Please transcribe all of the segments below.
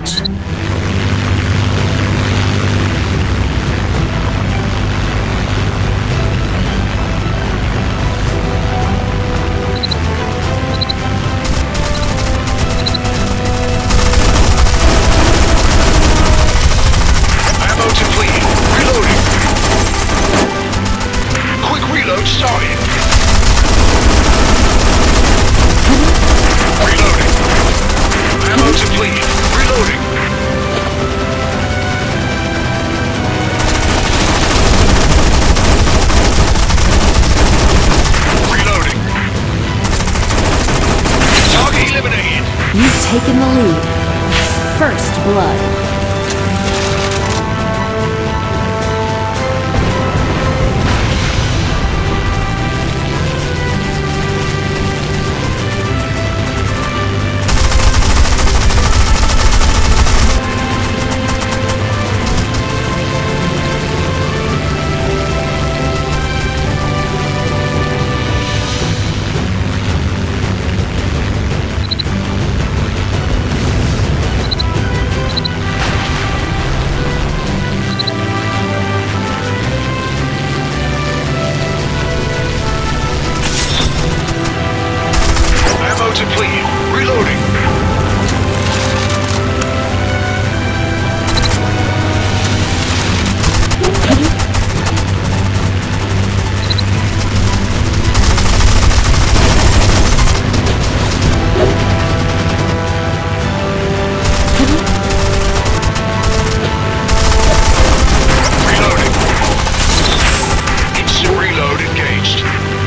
next. Ammo depleted. Reloading. Quick reload started. Reloading. Ammo depleted. Reloading. Reloading. Target eliminated. You've taken the lead. First blood. Ammo depleted. Reloading. Reloading. Instant reload engaged.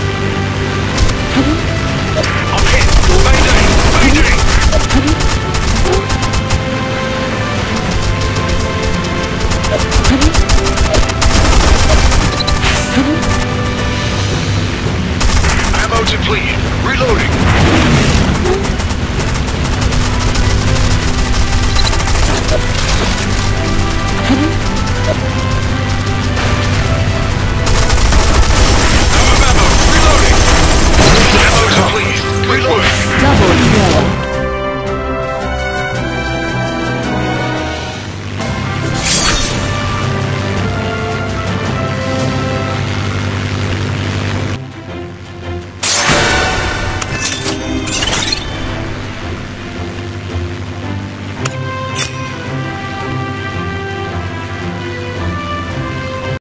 I'm hit. Mayday! Mayday! Ammo depleted. Reloading.